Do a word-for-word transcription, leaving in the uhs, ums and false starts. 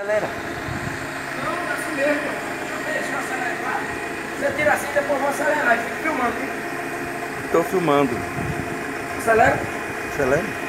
Acelera. Não, assim mesmo. Deixa eu acelerar. Você tira assim, depois eu vou acelerar e fica filmando. Tô filmando. Acelera. Acelera.